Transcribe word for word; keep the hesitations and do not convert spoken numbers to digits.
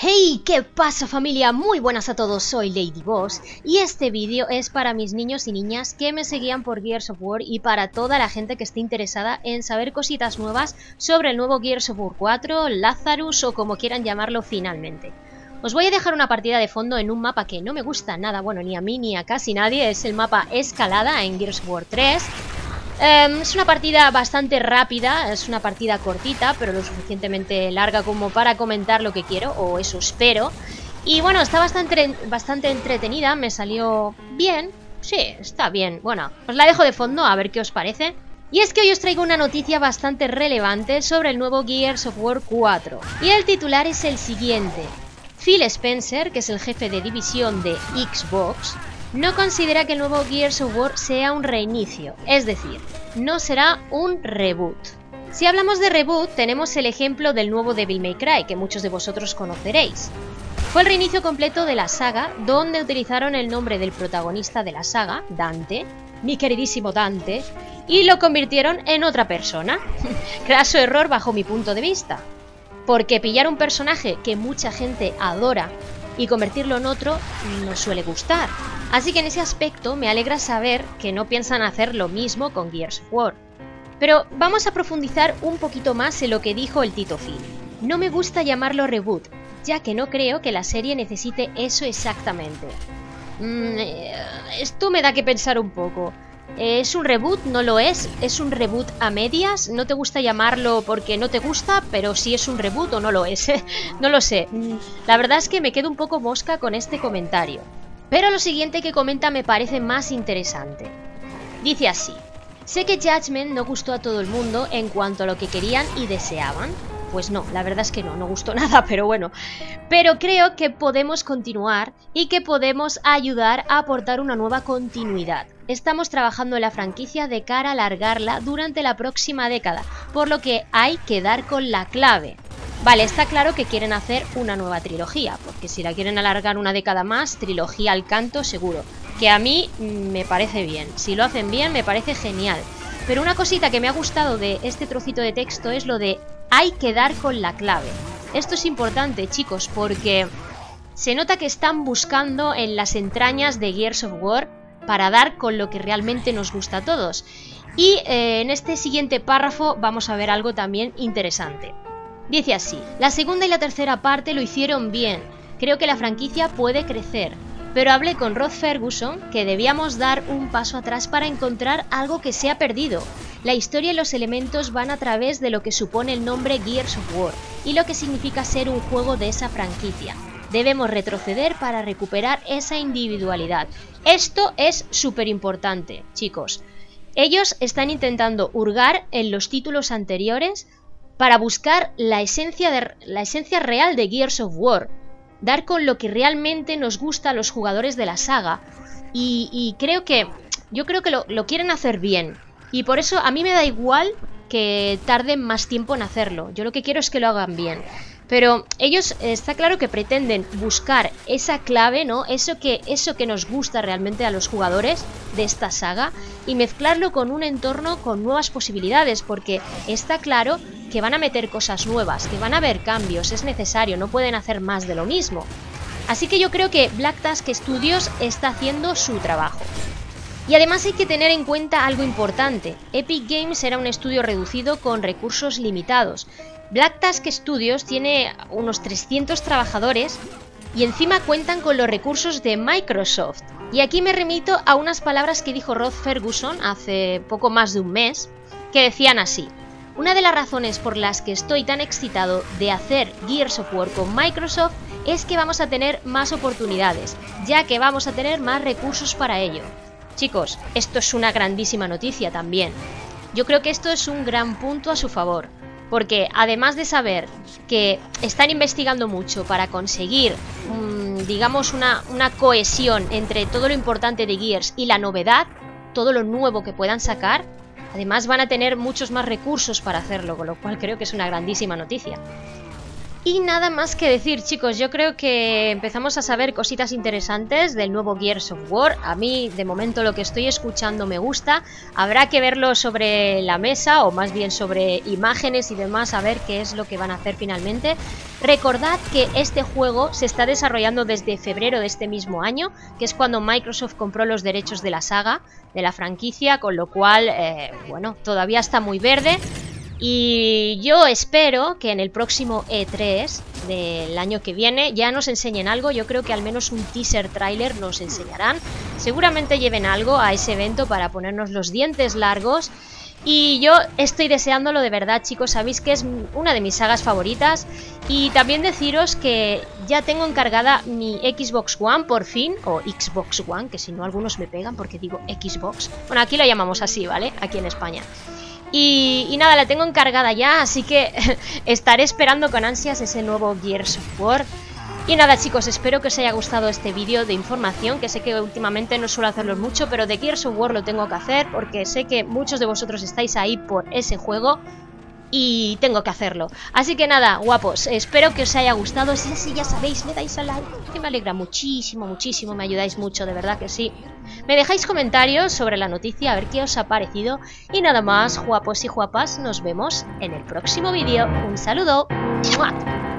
Hey, ¿qué pasa familia? Muy buenas a todos, soy Ladyboss y este vídeo es para mis niños y niñas que me seguían por Gears of War y para toda la gente que esté interesada en saber cositas nuevas sobre el nuevo Gears of War cuatro, Lazarus o como quieran llamarlo finalmente. Os voy a dejar una partida de fondo en un mapa que no me gusta nada, bueno, ni a mí ni a casi nadie, es el mapa Escalada en Gears of War tres. Um, es una partida bastante rápida, es una partida cortita, pero lo suficientemente larga como para comentar lo que quiero, o eso espero. Y bueno, está bastante, bastante entretenida, me salió bien, sí, está bien. Bueno, os la dejo de fondo a ver qué os parece. Y es que hoy os traigo una noticia bastante relevante sobre el nuevo Gears of War cuatro. Y el titular es el siguiente. Phil Spencer, que es el jefe de división de Xbox, no considera que el nuevo Gears of War sea un reinicio, es decir, no será un reboot. Si hablamos de reboot, tenemos el ejemplo del nuevo Devil May Cry, que muchos de vosotros conoceréis. Fue el reinicio completo de la saga, donde utilizaron el nombre del protagonista de la saga, Dante, mi queridísimo Dante, y lo convirtieron en otra persona. Craso error bajo mi punto de vista, porque pillar un personaje que mucha gente adora y convertirlo en otro no suele gustar. Así que en ese aspecto me alegra saber que no piensan hacer lo mismo con Gears of War. Pero vamos a profundizar un poquito más en lo que dijo el Tito Phil. No me gusta llamarlo reboot, ya que no creo que la serie necesite eso exactamente. Mm, esto me da que pensar un poco. ¿Es un reboot? ¿No lo es? ¿Es un reboot a medias? ¿No te gusta llamarlo porque no te gusta, pero si es un reboot o no lo es? No lo sé. La verdad es que me quedo un poco mosca con este comentario. Pero lo siguiente que comenta me parece más interesante. Dice así: sé que Judgment no gustó a todo el mundo en cuanto a lo que querían y deseaban. Pues no, la verdad es que no, no gustó nada, pero bueno. Pero creo que podemos continuar y que podemos ayudar a aportar una nueva continuidad. Estamos trabajando en la franquicia de cara a alargarla durante la próxima década, por lo que hay que dar con la clave. Vale, está claro que quieren hacer una nueva trilogía, porque si la quieren alargar una década más, trilogía al canto seguro. Que a mí me parece bien, si lo hacen bien me parece genial. Pero una cosita que me ha gustado de este trocito de texto es lo de hay que dar con la clave. Esto es importante, chicos, porque se nota que están buscando en las entrañas de Gears of War para dar con lo que realmente nos gusta a todos. Y eh, en este siguiente párrafo vamos a ver algo también interesante. Dice así: la segunda y la tercera parte lo hicieron bien, creo que la franquicia puede crecer, pero hablé con Rod Ferguson que debíamos dar un paso atrás para encontrar algo que se ha perdido. La historia y los elementos van a través de lo que supone el nombre Gears of War y lo que significa ser un juego de esa franquicia. Debemos retroceder para recuperar esa individualidad. Esto es súper importante, chicos. Ellos están intentando hurgar en los títulos anteriores para buscar la esencia, de, la esencia real de Gears of War. Dar con lo que realmente nos gusta a los jugadores de la saga. Y, y creo que, yo creo que lo, lo quieren hacer bien. Y por eso a mí me da igual que tarden más tiempo en hacerlo. Yo lo que quiero es que lo hagan bien. Pero ellos, está claro que pretenden buscar esa clave, ¿no? Eso que, eso que nos gusta realmente a los jugadores de esta saga y mezclarlo con un entorno con nuevas posibilidades, porque está claro que van a meter cosas nuevas, que van a haber cambios, es necesario, no pueden hacer más de lo mismo. Así que yo creo que Black Tusk Studios está haciendo su trabajo. Y además hay que tener en cuenta algo importante. Epic Games era un estudio reducido con recursos limitados. Black Tusk Studios tiene unos trescientos trabajadores y encima cuentan con los recursos de Microsoft. Y aquí me remito a unas palabras que dijo Rod Ferguson hace poco más de un mes, que decían así: una de las razones por las que estoy tan excitado de hacer Gears of War con Microsoft es que vamos a tener más oportunidades, ya que vamos a tener más recursos para ello. Chicos, esto es una grandísima noticia también. Yo creo que esto es un gran punto a su favor, porque además de saber que están investigando mucho para conseguir, mmm, digamos, una, una cohesión entre todo lo importante de Gears y la novedad, todo lo nuevo que puedan sacar, además van a tener muchos más recursos para hacerlo, con lo cual creo que es una grandísima noticia. Y nada más que decir, chicos, yo creo que empezamos a saber cositas interesantes del nuevo Gears of War. A mí, de momento, lo que estoy escuchando me gusta. Habrá que verlo sobre la mesa, o más bien sobre imágenes y demás, a ver qué es lo que van a hacer finalmente. Recordad que este juego se está desarrollando desde febrero de este mismo año, que es cuando Microsoft compró los derechos de la saga, de la franquicia, con lo cual, eh, bueno, todavía está muy verde. Y yo espero que en el próximo E tres del año que viene ya nos enseñen algo. Yo creo que al menos un teaser trailer nos enseñarán. Seguramente lleven algo a ese evento para ponernos los dientes largos. Y yo estoy deseándolo de verdad, chicos. Sabéis que es una de mis sagas favoritas. Y también deciros que ya tengo encargada mi Xbox One por fin. O Xbox One, que si no algunos me pegan porque digo Xbox. Bueno, aquí lo llamamos así, ¿vale? Aquí en España. Y, y nada, la tengo encargada ya, así que estaré esperando con ansias ese nuevo Gears of War. Y nada, chicos, espero que os haya gustado este vídeo de información, que sé que últimamente no suelo hacerlo mucho, pero de Gears of War lo tengo que hacer porque sé que muchos de vosotros estáis ahí por ese juego y tengo que hacerlo. Así que nada, guapos, espero que os haya gustado. Si es así, ya sabéis, le dais a like, que me alegra muchísimo, muchísimo, me ayudáis mucho, de verdad que sí. Me dejáis comentarios sobre la noticia, a ver qué os ha parecido. Y nada más, guapos y guapas, nos vemos en el próximo vídeo. Un saludo. ¡Mua!